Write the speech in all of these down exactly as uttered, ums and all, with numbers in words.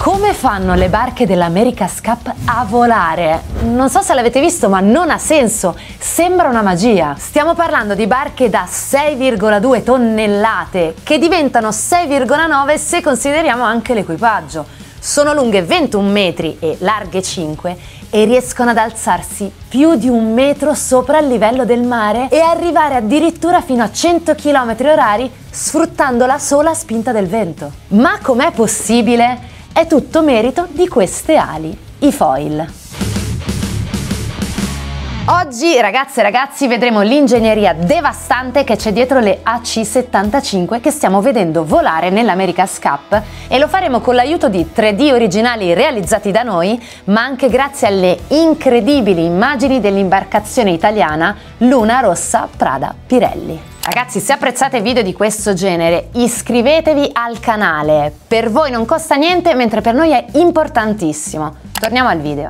Come fanno le barche dell'America's Cup a volare? Non so se l'avete visto, ma non ha senso, sembra una magia. Stiamo parlando di barche da sei virgola due tonnellate che diventano sei virgola nove se consideriamo anche l'equipaggio. Sono lunghe ventuno metri e larghe cinque e riescono ad alzarsi più di un metro sopra il livello del mare e arrivare addirittura fino a cento chilometri orari sfruttando la sola spinta del vento. Ma com'è possibile? È tutto merito di queste ali, i foil. Oggi, ragazze e ragazzi, vedremo l'ingegneria devastante che c'è dietro le A C settantacinque che stiamo vedendo volare nell'America's Cup, e lo faremo con l'aiuto di tre D originali realizzati da noi, ma anche grazie alle incredibili immagini dell'imbarcazione italiana Luna Rossa Prada Pirelli. Ragazzi, se apprezzate video di questo genere, iscrivetevi al canale. Per voi non costa niente, mentre per noi è importantissimo. Torniamo al video.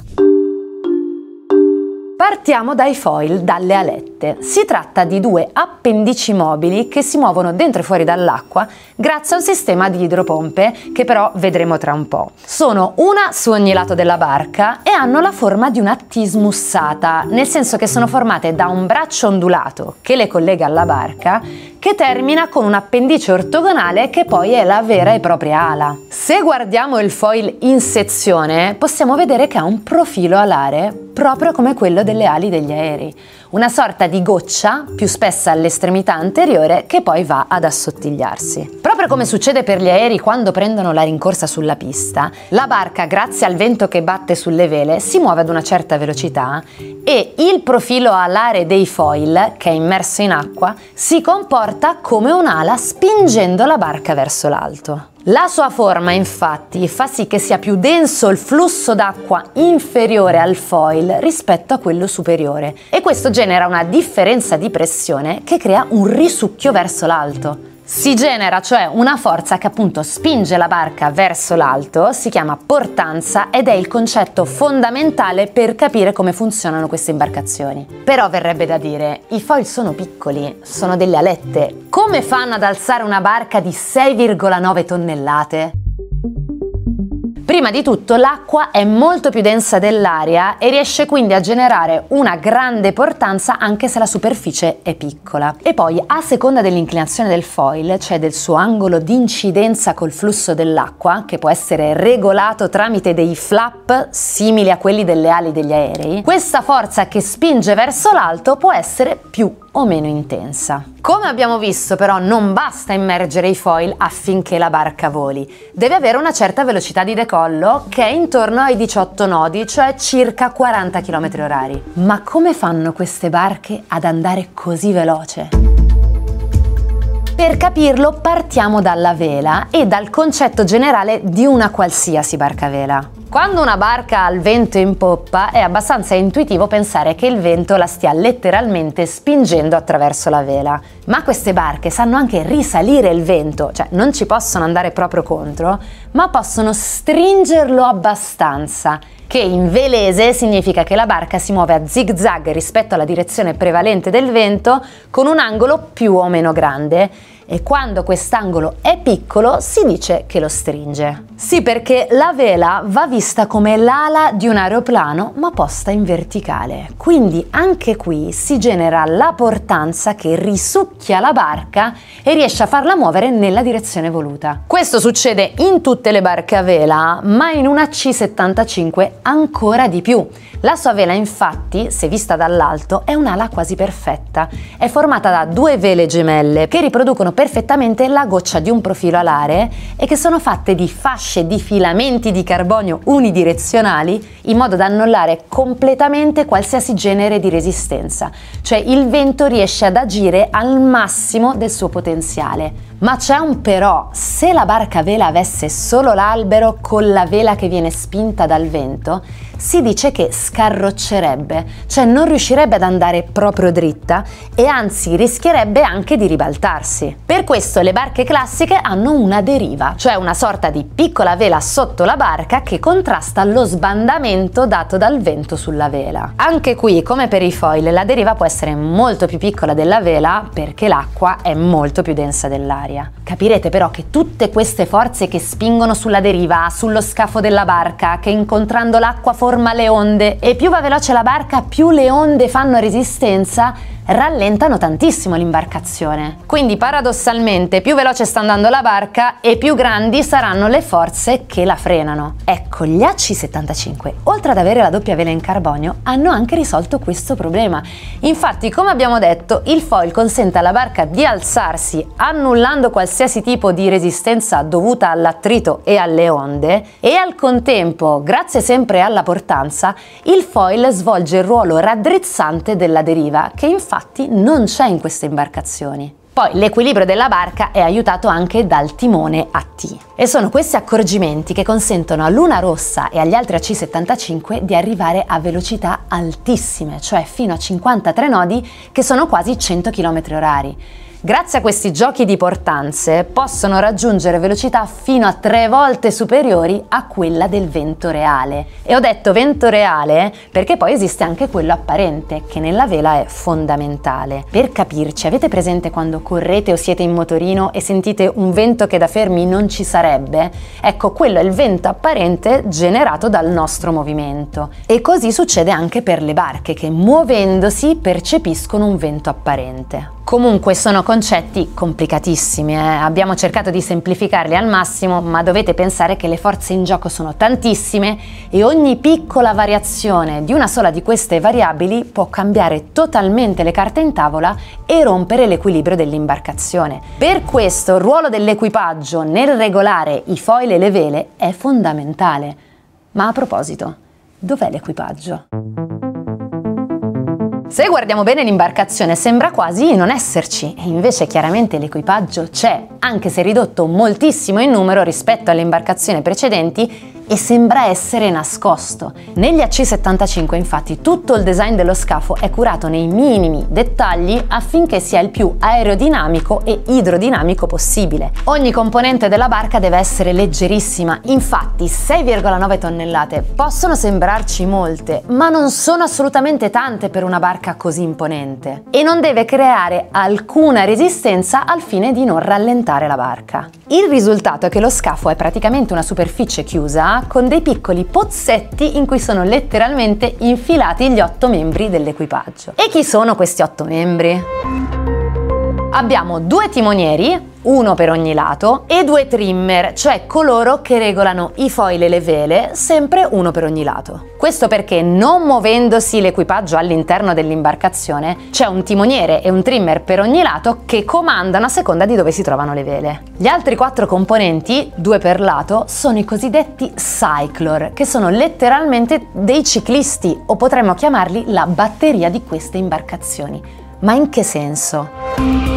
Partiamo dai foil, dalle alette. Si tratta di due appendici mobili che si muovono dentro e fuori dall'acqua grazie a un sistema di idropompe che però vedremo tra un po'. Sono una su ogni lato della barca e hanno la forma di una T smussata, nel senso che sono formate da un braccio ondulato che le collega alla barca, che termina con un appendice ortogonale che poi è la vera e propria ala. Se guardiamo il foil in sezione, possiamo vedere che ha un profilo alare proprio come quello delle ali degli aerei, una sorta di goccia più spessa all'estremità anteriore che poi va ad assottigliarsi. Proprio come succede per gli aerei quando prendono la rincorsa sulla pista, la barca, grazie al vento che batte sulle vele, si muove ad una certa velocità e il profilo alare dei foil, che è immerso in acqua, si comporta come un'ala spingendo la barca verso l'alto. La sua forma, infatti, fa sì che sia più denso il flusso d'acqua inferiore al foil rispetto a quello superiore, e questo genera una differenza di pressione che crea un risucchio verso l'alto. Si genera cioè una forza che appunto spinge la barca verso l'alto, si chiama portanza ed è il concetto fondamentale per capire come funzionano queste imbarcazioni. Però verrebbe da dire, i foil sono piccoli, sono delle alette. Come fanno ad alzare una barca di sei virgola nove tonnellate? Prima di tutto l'acqua è molto più densa dell'aria e riesce quindi a generare una grande portanza anche se la superficie è piccola. E poi, a seconda dell'inclinazione del foil, cioè del suo angolo di incidenza col flusso dell'acqua, che può essere regolato tramite dei flap simili a quelli delle ali degli aerei, questa forza che spinge verso l'alto può essere più o meno intensa. Come abbiamo visto, però, non basta immergere i foil affinché la barca voli. Deve avere una certa velocità di decollo che è intorno ai diciotto nodi, cioè circa quaranta chilometri orari. Ma come fanno queste barche ad andare così veloce? Per capirlo partiamo dalla vela e dal concetto generale di una qualsiasi barca a vela. Quando una barca ha il vento in poppa è abbastanza intuitivo pensare che il vento la stia letteralmente spingendo attraverso la vela, ma queste barche sanno anche risalire il vento, cioè non ci possono andare proprio contro, ma possono stringerlo abbastanza, che in velese significa che la barca si muove a zig zag rispetto alla direzione prevalente del vento con un angolo più o meno grande, e quando quest'angolo è piccolo si dice che lo stringe. Sì, perché la vela va vista come l'ala di un aeroplano ma posta in verticale, quindi anche qui si genera la portanza che risucchia la barca e riesce a farla muovere nella direzione voluta. Questo succede in tutte le barche a vela, ma in una C settantacinque ancora di più. La sua vela, infatti, se vista dall'alto, è un'ala quasi perfetta. È formata da due vele gemelle che riproducono perfettamente la goccia di un profilo alare e che sono fatte di fasce di filamenti di carbonio unidirezionali in modo da annullare completamente qualsiasi genere di resistenza, cioè il vento riesce ad agire al massimo del suo potenziale. Ma c'è un però: se la barca a vela avesse solo l'albero con la vela che viene spinta dal vento, si dice che scarroccerebbe, cioè non riuscirebbe ad andare proprio dritta e anzi rischierebbe anche di ribaltarsi. Per questo le barche classiche hanno una deriva, cioè una sorta di piccola vela sotto la barca che contrasta lo sbandamento dato dal vento sulla vela. Anche qui, come per i foil, la deriva può essere molto più piccola della vela perché l'acqua è molto più densa dell'aria. nell'aria. Capirete però che tutte queste forze che spingono sulla deriva, sullo scafo della barca, che incontrando l'acqua forma le onde, e più va veloce la barca, più le onde fanno resistenza, rallentano tantissimo l'imbarcazione. Quindi paradossalmente più veloce sta andando la barca e più grandi saranno le forze che la frenano. Ecco, gli A C settantacinque, oltre ad avere la doppia vela in carbonio, hanno anche risolto questo problema. Infatti, come abbiamo detto, il foil consente alla barca di alzarsi annullando qualsiasi tipo di resistenza dovuta all'attrito e alle onde, e al contempo, grazie sempre alla portanza, il foil svolge il ruolo raddrizzante della deriva, che infatti Infatti non c'è in queste imbarcazioni. Poi l'equilibrio della barca è aiutato anche dal timone a T. E sono questi accorgimenti che consentono a Luna Rossa e agli altri A C settantacinque di arrivare a velocità altissime, cioè fino a cinquantatré nodi, che sono quasi cento chilometri orari. Grazie a questi giochi di portanze possono raggiungere velocità fino a tre volte superiori a quella del vento reale. E ho detto vento reale perché poi esiste anche quello apparente, che nella vela è fondamentale. Per capirci, avete presente quando correte o siete in motorino e sentite un vento che da fermi non ci sarebbe? Ecco, quello è il vento apparente generato dal nostro movimento. E così succede anche per le barche, che muovendosi percepiscono un vento apparente. Comunque sono concetti complicatissimi, eh? Abbiamo cercato di semplificarli al massimo, ma dovete pensare che le forze in gioco sono tantissime e ogni piccola variazione di una sola di queste variabili può cambiare totalmente le carte in tavola e rompere l'equilibrio dell'imbarcazione. Per questo il ruolo dell'equipaggio nel regolare i foil e le vele è fondamentale. Ma a proposito, dov'è l'equipaggio? Se guardiamo bene l'imbarcazione sembra quasi non esserci, e invece chiaramente l'equipaggio c'è, anche se ridotto moltissimo in numero rispetto alle imbarcazioni precedenti, e sembra essere nascosto. Negli A C settantacinque infatti tutto il design dello scafo è curato nei minimi dettagli affinché sia il più aerodinamico e idrodinamico possibile. Ogni componente della barca deve essere leggerissima, infatti sei virgola nove tonnellate possono sembrarci molte, ma non sono assolutamente tante per una barca così imponente, e non deve creare alcuna resistenza al fine di non rallentare la barca. Il risultato è che lo scafo è praticamente una superficie chiusa con dei piccoli pozzetti in cui sono letteralmente infilati gli otto membri dell'equipaggio. E chi sono questi otto membri? Abbiamo due timonieri, uno per ogni lato, e due trimmer, cioè coloro che regolano i foil e le vele, sempre uno per ogni lato. Questo perché, non muovendosi l'equipaggio all'interno dell'imbarcazione, c'è un timoniere e un trimmer per ogni lato che comandano a seconda di dove si trovano le vele. Gli altri quattro componenti, due per lato, sono i cosiddetti cyclor, che sono letteralmente dei ciclisti, o potremmo chiamarli la batteria di queste imbarcazioni. Ma in che senso?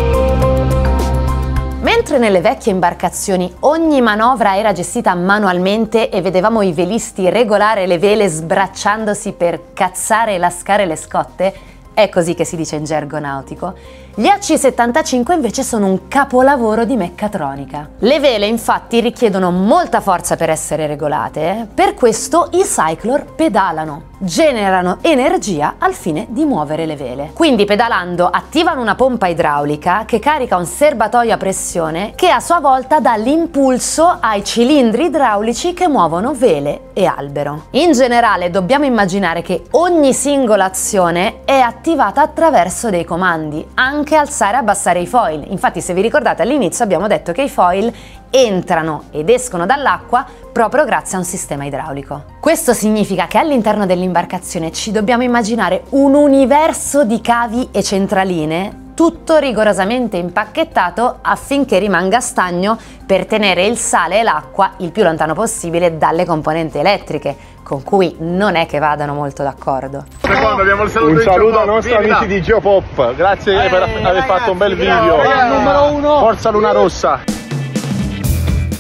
Mentre nelle vecchie imbarcazioni ogni manovra era gestita manualmente e vedevamo i velisti regolare le vele sbracciandosi per cazzare e lascare le scotte, è così che si dice in gergo nautico, gli A C settantacinque invece sono un capolavoro di meccatronica. Le vele infatti richiedono molta forza per essere regolate, per questo i cyclor pedalano, generano energia al fine di muovere le vele. Quindi pedalando attivano una pompa idraulica che carica un serbatoio a pressione che a sua volta dà l'impulso ai cilindri idraulici che muovono vele e albero. In generale dobbiamo immaginare che ogni singola azione è attivata attraverso dei comandi, anche alzare e abbassare i foil. Infatti, se vi ricordate, all'inizio abbiamo detto che i foil entrano ed escono dall'acqua proprio grazie a un sistema idraulico. Questo significa che all'interno dell'imbarcazione ci dobbiamo immaginare un universo di cavi e centraline, tutto rigorosamente impacchettato affinché rimanga stagno per tenere il sale e l'acqua il più lontano possibile dalle componenti elettriche, con cui non è che vadano molto d'accordo. Secondo, abbiamo il saluto un saluto ai nostri Vieni amici là. di Geopop, grazie Eh, per aver ragazzi, fatto un bel video. bravo, bravo, numero uno. Forza Luna Rossa.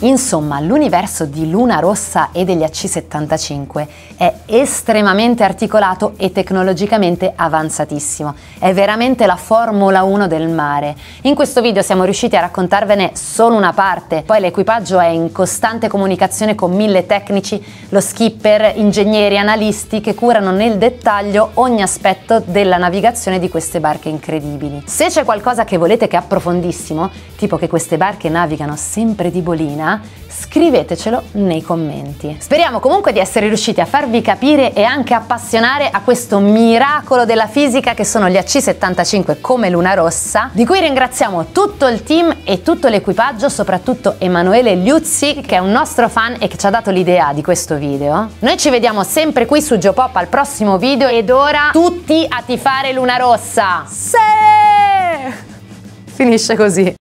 Insomma, l'universo di Luna Rossa e degli A C settantacinque è estremamente articolato e tecnologicamente avanzatissimo. È veramente la Formula uno del mare. In questo video siamo riusciti a raccontarvene solo una parte, poi l'equipaggio è in costante comunicazione con mille tecnici, lo skipper, ingegneri, analisti che curano nel dettaglio ogni aspetto della navigazione di queste barche incredibili. Se c'è qualcosa che volete che approfondissimo, tipo che queste barche navigano sempre di bolina, scrivetecelo nei commenti. Speriamo comunque di essere riusciti a farvi capire e anche appassionare a questo miracolo della fisica che sono gli A C settantacinque come Luna Rossa, di cui ringraziamo tutto il team e tutto l'equipaggio, soprattutto Emanuele Liuzzi, che è un nostro fan e che ci ha dato l'idea di questo video. Noi ci vediamo sempre qui su Geopop al prossimo video ed ora tutti a tifare Luna Rossa! Sì! Finisce così.